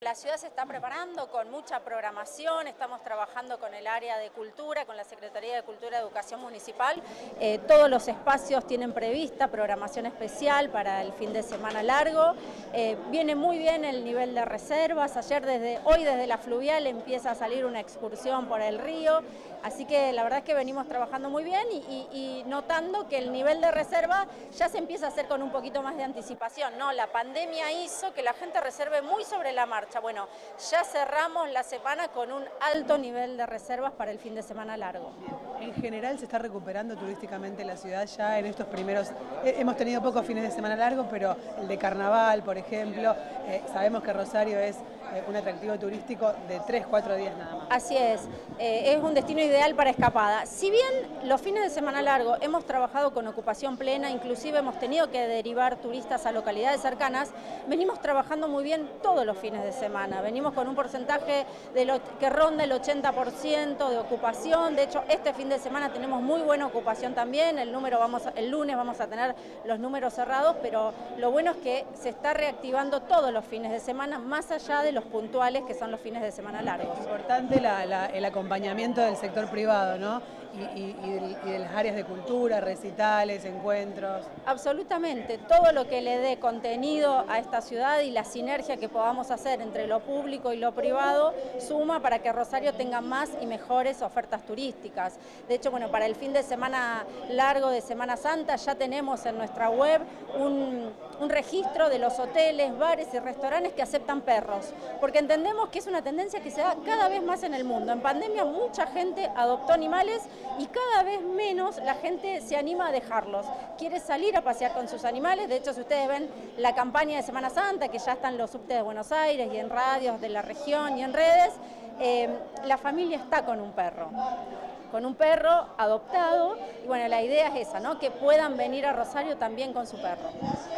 La ciudad se está preparando con mucha programación, estamos trabajando con el área de cultura, con la Secretaría de Cultura y Educación Municipal. Todos los espacios tienen prevista programación especial para el fin de semana largo. Viene muy bien el nivel de reservas. Hoy desde la Fluvial empieza a salir una excursión por el río. Así que la verdad es que venimos trabajando muy bien y notando que el nivel de reserva ya se empieza a hacer con un poquito más de anticipación, ¿no? La pandemia hizo que la gente reserve muy sobre la marcha. Bueno, ya cerramos la semana con un alto nivel de reservas para el fin de semana largo. En general se está recuperando turísticamente la ciudad ya en estos primeros... Hemos tenido pocos fines de semana largos, pero el de Carnaval, por ejemplo, sabemos que Rosario es un atractivo turístico de 3-4 días nada más. Así es un destino ideal para escapada. Si bien los fines de semana largo hemos trabajado con ocupación plena, inclusive hemos tenido que derivar turistas a localidades cercanas, venimos trabajando muy bien todos los fines de semana. Venimos con un porcentaje que ronda el 80% de ocupación. De hecho, este fin de semana tenemos muy buena ocupación también. El lunes vamos a tener los números cerrados, pero lo bueno es que se está reactivando todos los fines de semana, más allá de los puntuales que son los fines de semana largos. Importante el acompañamiento del sector privado, ¿no? Y de las áreas de cultura, recitales, encuentros. Absolutamente, todo lo que le dé contenido a esta ciudad y la sinergia que podamos hacer entre lo público y lo privado suma para que Rosario tenga más y mejores ofertas turísticas. De hecho, bueno, para el fin de semana largo de Semana Santa ya tenemos en nuestra web un registro de los hoteles, bares y restaurantes que aceptan perros, porque entendemos que es una tendencia que se da cada vez más en el mundo. En pandemia mucha gente adoptó animales y cada vez menos la gente se anima a dejarlos. Quiere salir a pasear con sus animales. De hecho, si ustedes ven la campaña de Semana Santa, que ya está en los subtes de Buenos Aires y en radios de la región y en redes, la familia está con un perro adoptado, y bueno, la idea es esa, ¿no? Que puedan venir a Rosario también con su perro.